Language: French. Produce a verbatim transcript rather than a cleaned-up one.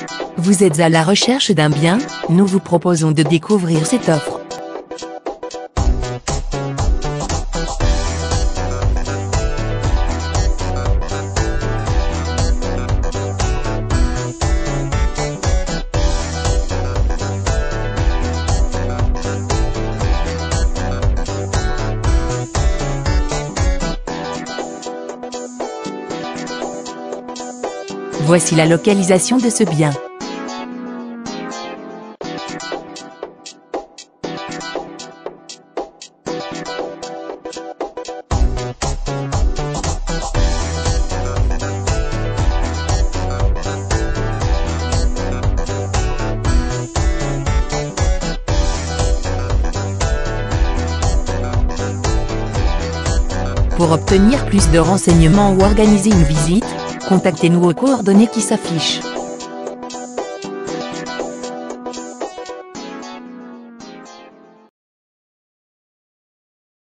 Vous êtes à la recherche d'un bien? Nous vous proposons de découvrir cette offre. Voici la localisation de ce bien. Pour obtenir plus de renseignements ou organiser une visite, contactez-nous aux coordonnées qui s'affichent.